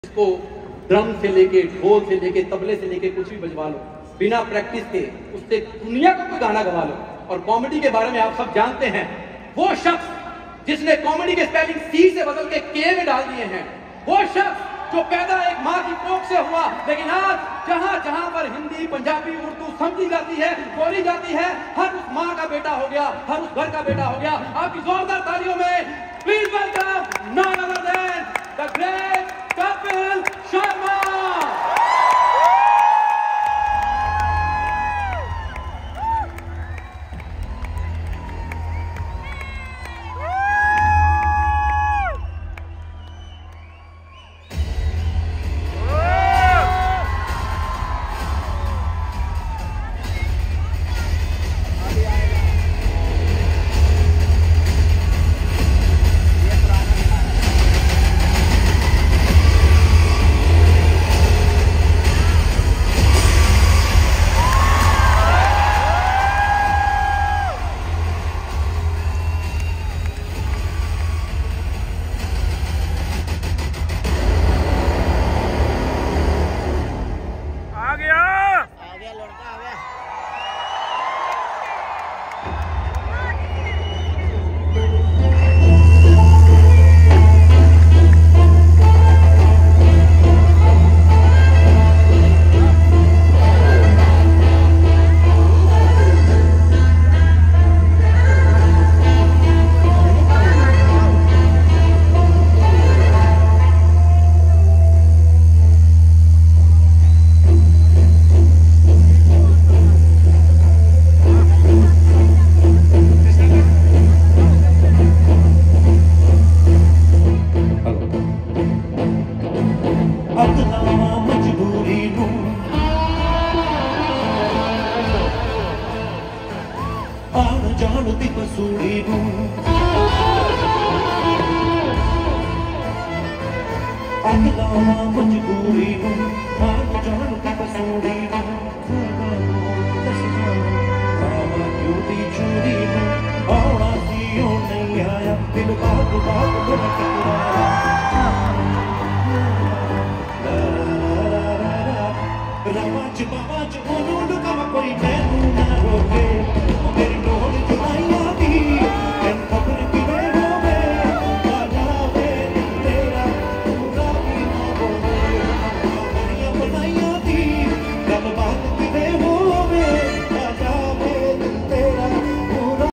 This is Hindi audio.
इसको ड्रम से लेके, ढोल से लेके, तबले से लेके कुछ भी बजवा लो, बिना प्रैक्टिस के उससे दुनिया को कोई गाना गवा लो। और कॉमेडी के बारे में आप सब जानते हैं, वो शख्स जिसने कॉमेडी के स्पेलिंग सी से बदल के के में डाल दिए हैं, वो शख्स जो पैदा एक माँ की कोख से हुआ, लेकिन आज जहां जहां पर हिंदी, पंजाबी, उर्दू समझी जाती है, बोली जाती है, हर उस माँ का बेटा हो गया, हर उस घर का बेटा हो गया। आपकी जोरदार तालियों में please welcome none other than the great Kapil Sharma. जानती पसूड़ी हूँ अगला मजबूरी हूँ, जानती पसूड़ी हूँ, ब्यूटी चोरी हूँ, और आसियों नहीं आया दिल बात बात धड़क रवाज बाज उन्होंने कहा कोई